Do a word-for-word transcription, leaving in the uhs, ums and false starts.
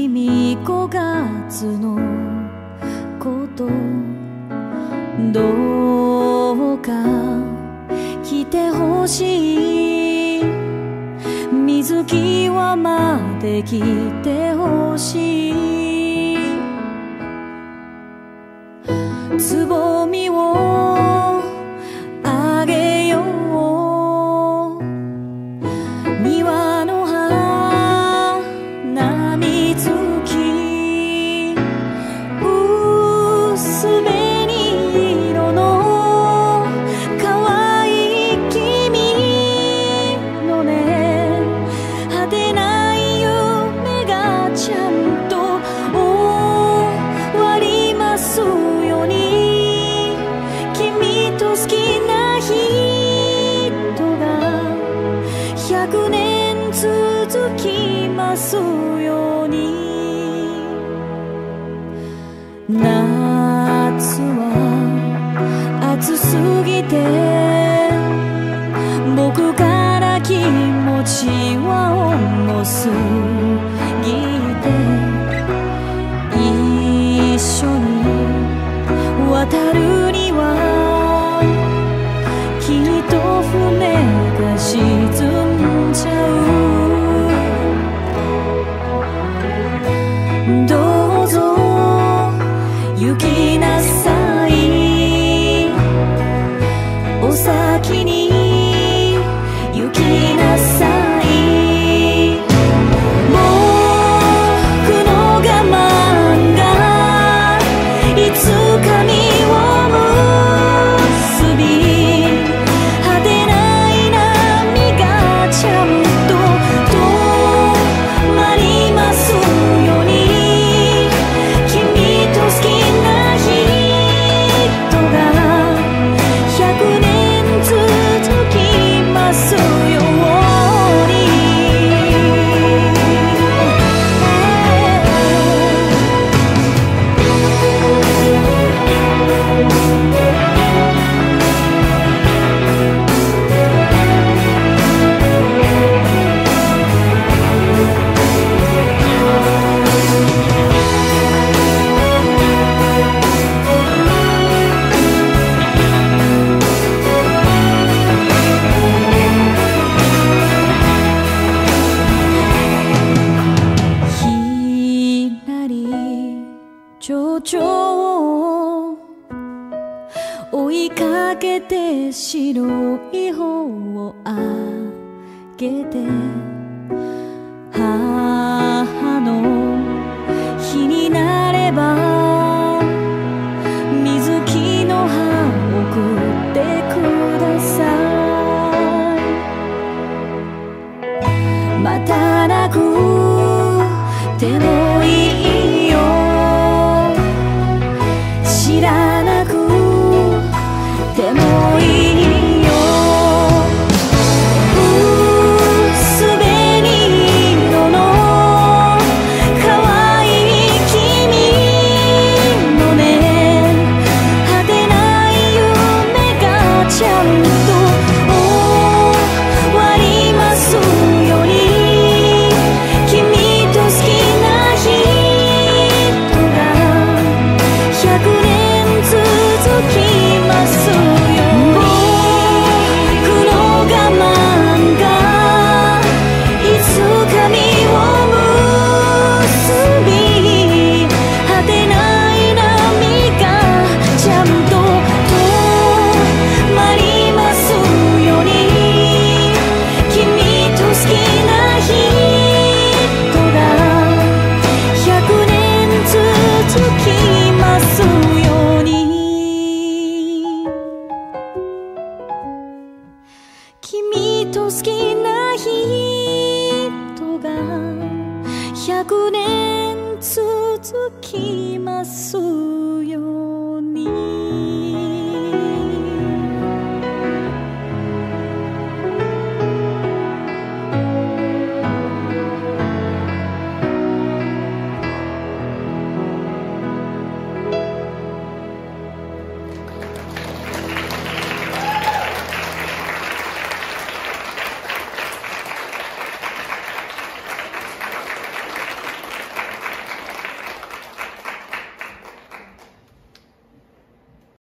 君ごがつのことどうか来てほしい水際まで来てほしいつぼみをあげよう庭の花見つき薄紅色の可愛い君のね果てない夢がちゃんと終わりますように君と好きな人が百年続きますように夏は暑すぎて僕から気持ちは重すぎて一緒に渡るにはきっと船が沈んじゃうどうぞ行きなさいお先に行きなさい僕の我慢がいつか実を結び果てない波がちゃんと止まりますように君と好きな人が百年続きますようにひらり蝶々を追いかけて白い方をあげて母の日になれば水木の葉送ってくださいまたなくてもいいよ知らなくてもいいよ薄紅色の可愛い君のね果てない夢がちゃんと終わりますように君と好きな人が百年続きますように僕の我慢がいつか実を結び果てない波がちゃんと止まりますように君と好きな人が百年続きますように君と好きな人が百年続きます